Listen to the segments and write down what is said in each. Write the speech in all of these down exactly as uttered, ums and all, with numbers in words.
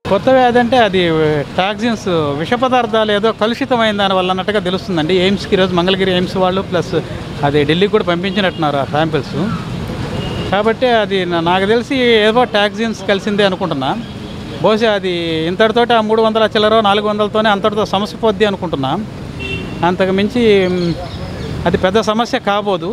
కొత్త వ్యాధి అంటే అది టాక్సిన్స్ విష పదార్థాలు ఏదో కలుషితమైన దానివల్ల అన్నట్టుగా తెలుస్తుందండి. ఎయిమ్స్కి ఈరోజు మంగళగిరి ఎయిమ్స్ వాళ్ళు ప్లస్ అది ఢిల్లీకి కూడా పంపించినట్టున్నారు ఆ శాంపిల్స్. కాబట్టి అది నాకు తెలిసి ఏదో టాక్సిన్స్ కలిసిందే అనుకుంటున్నా. బహుశా అది ఇంతటితోటి ఆ మూడు వందల చిల్లరో నాలుగు వందలతోనే అంతటితో సమస్య పోద్ది అనుకుంటున్నా. అంతకు మించి అది పెద్ద సమస్య కాబోదు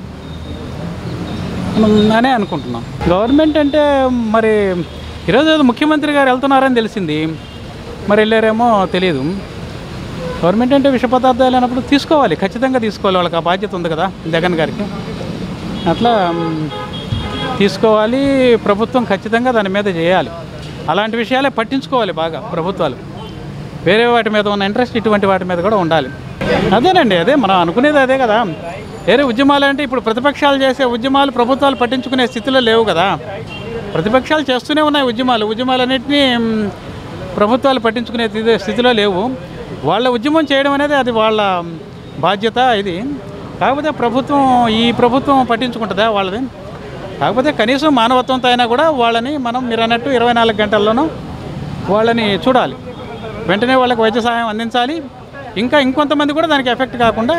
అనే అనుకుంటున్నాం. గవర్నమెంట్ అంటే మరి ఈరోజు ముఖ్యమంత్రి గారు వెళ్తున్నారని తెలిసింది, మరి వెళ్ళారేమో తెలియదు. గవర్నమెంట్ అంటే విష పదార్థాలు అయినప్పుడు తీసుకోవాలి, ఖచ్చితంగా తీసుకోవాలి. వాళ్ళకి ఆ బాధ్యత ఉంది కదా జగన్ గారికి. అట్లా తీసుకోవాలి, ప్రభుత్వం ఖచ్చితంగా దాని మీద చేయాలి. అలాంటి విషయాలే పట్టించుకోవాలి బాగా ప్రభుత్వాలు. వేరే వాటి మీద ఉన్న ఇంట్రెస్ట్ ఇటువంటి వాటి మీద కూడా ఉండాలి. అదేనండి, అదే మనం అనుకునేది అదే కదా. వేరే ఉద్యమాలు అంటే ఇప్పుడు ప్రతిపక్షాలు చేసే ఉద్యమాలు ప్రభుత్వాలు పట్టించుకునే స్థితిలో లేవు కదా. ప్రతిపక్షాలు చేస్తూనే ఉన్నాయి ఉద్యమాలు, ఉద్యమాలన్నింటినీ ప్రభుత్వాలు పట్టించుకునే స్థితిలో లేవు. వాళ్ళ ఉద్యమం చేయడం అనేది అది వాళ్ళ బాధ్యత. ఇది కాకపోతే ప్రభుత్వం ఈ ప్రభుత్వం పట్టించుకుంటుందా వాళ్ళది? కాకపోతే కనీసం మానవత్వంతో అయినా కూడా వాళ్ళని మనం మీరు అన్నట్టు ఇరవై నాలుగు గంటల్లోనూ వాళ్ళని చూడాలి, వెంటనే వాళ్ళకి వైద్య సహాయం అందించాలి. ఇంకా ఇంకొంతమంది కూడా దానికి ఎఫెక్ట్ కాకుండా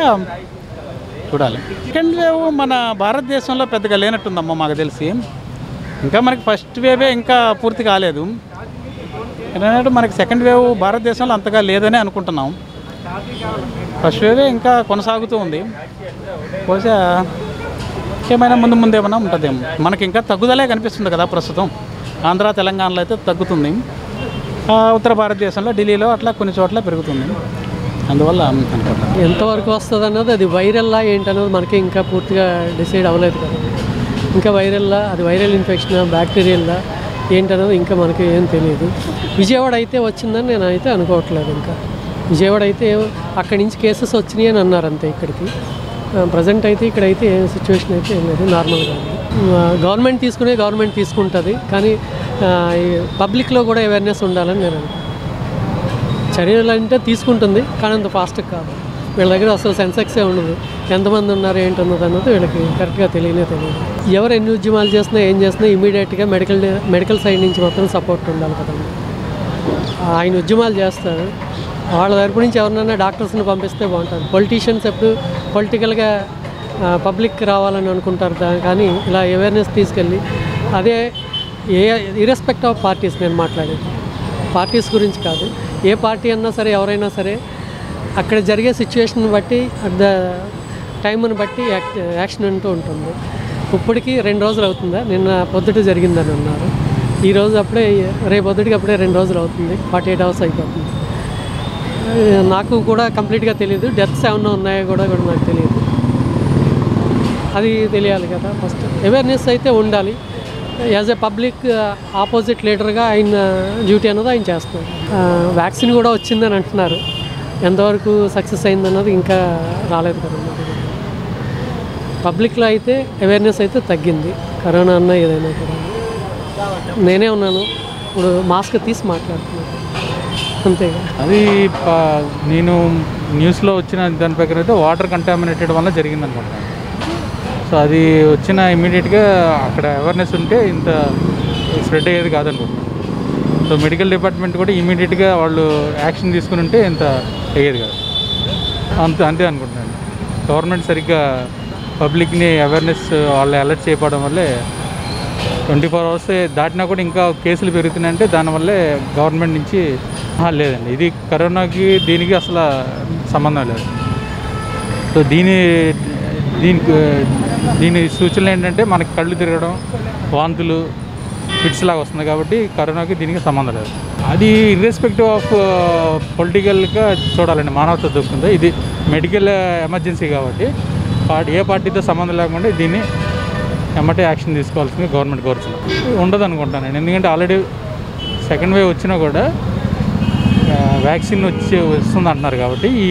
చూడాలి. సెకండ్ వేవ్ మన భారతదేశంలో పెద్దగా లేనట్టుందమ్మా మాకు తెలిసి. ఇంకా మనకి ఫస్ట్ వేవే ఇంకా పూర్తి కాలేదు. ఎందుకంటే మనకి సెకండ్ వేవ్ భారతదేశంలో అంతగా లేదని అనుకుంటున్నాం. ఫస్ట్ వేవే ఇంకా కొనసాగుతూ ఉంది. బహుశా ఏమైనా ముందు ముందు ఏమైనా ఉంటుందేమో. మనకి ఇంకా తగ్గుదలే కనిపిస్తుంది కదా ప్రస్తుతం. ఆంధ్ర తెలంగాణలో అయితే తగ్గుతుంది, ఉత్తర భారతదేశంలో ఢిల్లీలో అట్లా కొన్ని చోట్ల పెరుగుతుంది. అందువల్ల అనుకుంటాను ఎంతవరకు వస్తుంది అన్నది అది వైరల్లా ఏంటన్నది మనకి ఇంకా పూర్తిగా డిసైడ్ అవ్వలేదు కదా. ఇంకా వైరల్లా, అది వైరల్ ఇన్ఫెక్షన్ బ్యాక్టీరియల్లా ఏంటన్నది ఇంకా మనకి ఏం తెలియదు. విజయవాడ అయితే వచ్చిందని నేను అయితే అనుకోవట్లేదు. ఇంకా విజయవాడ అయితే అక్కడి నుంచి కేసెస్ వచ్చినాయి అని అన్నారు అంతే. ఇక్కడికి ప్రజెంట్ అయితే ఇక్కడైతే ఏం సిచ్యువేషన్ అయితే ఏం లేదు, నార్మల్గా ఉంది. గవర్నమెంట్ తీసుకునే గవర్నమెంట్ తీసుకుంటుంది, కానీ పబ్లిక్లో కూడా అవేర్నెస్ ఉండాలని నేను అనుకుంటున్నాను. చర్యలు అంటే తీసుకుంటుంది, కానీ అంత ఫాస్ట్గా కాదు. వీళ్ళ దగ్గర అసలు సెన్సెక్సే ఉండదు, ఎంతమంది ఉన్నారు ఏంటన్నది అన్నది వీళ్ళకి కరెక్ట్గా తెలియనే తెలియదు. ఎవరు ఎన్ని ఉద్యమాలు చేసినా ఏం చేసినా ఇమీడియట్గా మెడికల్ మెడికల్ సైడ్ నుంచి మాత్రం సపోర్ట్ ఉండాలి కదా. ఆయన ఉద్యమాలు చేస్తారు, వాళ్ళ తరపు నుంచి ఎవరినైనా డాక్టర్స్ని పంపిస్తే బాగుంటుంది. పొలిటీషియన్స్ ఎప్పుడు పొలిటికల్గా పబ్లిక్ రావాలని అనుకుంటారు, కానీ ఇలా అవేర్నెస్ తీసుకెళ్ళి అదే ఏ ఇర్రెస్పెక్ట్ ఆఫ్ పార్టీస్ నేను మాట్లాడేది పార్టీస్ గురించి కాదు. ఏ పార్టీ అన్నా సరే ఎవరైనా సరే అక్కడ జరిగే సిచ్యువేషన్ బట్టి అట్ ద టైంని బట్టి యాక్ యాక్షన్ అంటూ ఉంటుంది. ఇప్పటికీ రెండు రోజులు అవుతుందా, నిన్న పొద్దుట జరిగిందని అన్నారు, ఈరోజు అప్పుడే రేపు పొద్దుటికి అప్పుడే రెండు రోజులు అవుతుంది, ఫార్టీ ఎయిట్ అవర్స్ అయిపోతుంది. నాకు కూడా కంప్లీట్గా తెలియదు, డెత్స్ ఏమన్నా ఉన్నాయో కూడా కూడా నాకు తెలియదు. అది తెలియాలి కదా. ఫస్ట్ అవేర్నెస్ అయితే ఉండాలి. యాజ్ ఎ పబ్లిక్ ఆపోజిట్ లీడర్గా ఆయన డ్యూటీ అన్నది ఆయన చేస్తున్నారు. వ్యాక్సిన్ కూడా వచ్చిందని అంటున్నారు, ఎంతవరకు సక్సెస్ అయిందన్నది ఇంకా రాలేదు కదా. పబ్లిక్లో అయితే అవేర్నెస్ అయితే తగ్గింది, కరోనా అన్న ఏదైనా కూడా. నేనే ఉన్నాను ఇప్పుడు మాస్క్ తీసి మాట్లాడుతున్నాను అంతేగా. అది నేను న్యూస్లో వచ్చిన దాని ప్రకారం అయితే వాటర్ కంటామినేటెడ్ వల్ల జరిగింది అనుకుంటాను. సో అది వచ్చిన ఇమీడియట్గా అక్కడ అవేర్నెస్ ఉంటే ఇంత స్ప్రెడ్ అయ్యేది కాదనుకుంటున్నాను. సో మెడికల్ డిపార్ట్మెంట్ కూడా ఇమీడియట్గా వాళ్ళు యాక్షన్ తీసుకుని ఉంటే ఇంత అయ్యేది కాదు. అంత అంతే అనుకుంటున్నాను. గవర్నమెంట్ సరిగ్గా పబ్లిక్ని అవేర్నెస్ వాళ్ళు అలర్ట్ చేయడం వల్లే ట్వంటీ ఫోర్ అవర్స్ దాటినా కూడా ఇంకా కేసులు పెరుగుతున్నాయంటే దానివల్లే గవర్నమెంట్ నుంచి లేదండి, ఇది కరోనాకి దీనికి అసలు సంబంధం లేదు. సో దీని దీనికి దీని సూచనలు ఏంటంటే మనకి కళ్ళు తిరగడం, వాంతులు, ఫిట్స్ లాగా వస్తుంది. కాబట్టి కరోనాకి దీనికి సంబంధం లేదు. అది ఇర్రెస్పెక్టివ్ ఆఫ్ పొలిటికల్గా చూడాలండి, మానవత దొరుకుతుంది. ఇది మెడికల్ ఎమర్జెన్సీ కాబట్టి పార్టీ ఏ పార్టీతో సంబంధం లేకుండా దీన్ని ఎమ్మటే యాక్షన్ తీసుకోవాల్సింది గవర్నమెంట్ కోరుచున్నాం. ఉండదు అనుకుంటాను, ఎందుకంటే ఆల్రెడీ సెకండ్ వేవ్ వచ్చినా కూడా వ్యాక్సిన్ వచ్చి వస్తుంది అంటున్నారు. కాబట్టి ఈ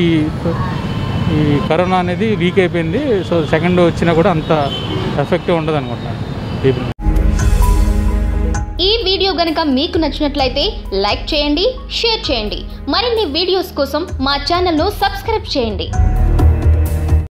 ఈ కరోనా అనేది వీక్ అయిపోయింది. సో సెకండ్ వచ్చినా కూడా అంత ఎఫెక్టివ్ ఉండదు అనుకుంటున్నాను పీపుల్. ఈ వీడియో గనుక మీకు నచ్చినట్లయితే లైక్ చేయండి, షేర్ చేయండి. మరిన్ని వీడియోస్ కోసం మా ఛానల్ను సబ్స్క్రైబ్ చేయండి.